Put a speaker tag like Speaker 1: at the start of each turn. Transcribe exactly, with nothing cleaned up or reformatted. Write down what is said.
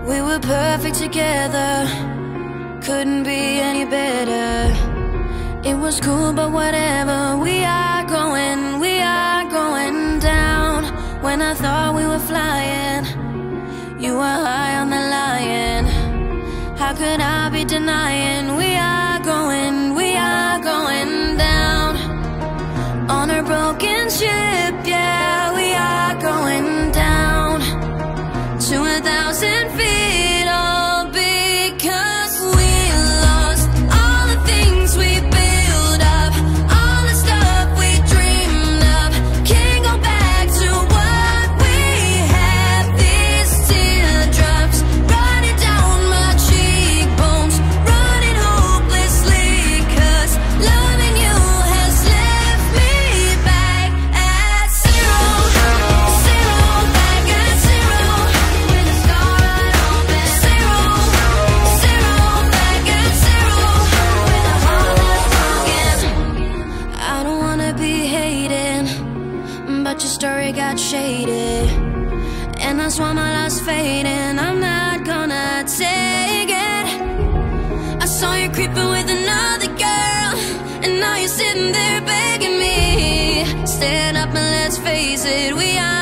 Speaker 1: We were perfect together, couldn't be any better. It was cool, but whatever. We are going, we are going down. When I thought we were flying, you were high on the lion. How could I be denying? We are going, we are going down. On a broken ship, yeah, we are going down. To a thousand feet, all because we lost all the things we built up, all the stuff we dreamed of. Can't go back to what we had. These teardrops running down my cheekbones, running hopelessly, 'cause loving you has left me back at zero, zero, back at zero, with a scar right open. Zero, zero, back at zero, with a heart that's broken. I don't wanna be hating, but your story got shaded, and that's why my love's fading. I'm not gonna take it. I saw you creeping with another girl, and now you're sitting there begging me. Stand up and let's face it, we are